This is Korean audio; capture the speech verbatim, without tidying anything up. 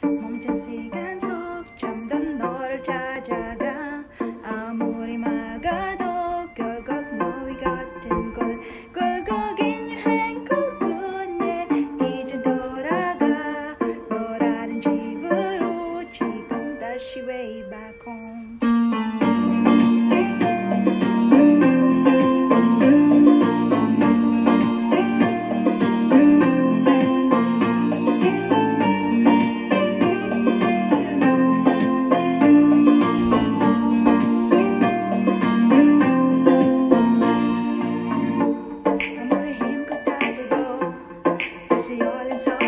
멈춘 시간 속 잠든 너를 찾아가. 아무리 막아도 결국 너희 같은 곳 굴곡인 여행 끝끝내 이젠 돌아가. 너라는 집으로 지금 다시 way back home. 아무리 힘껏 다져도 다시 얼른 서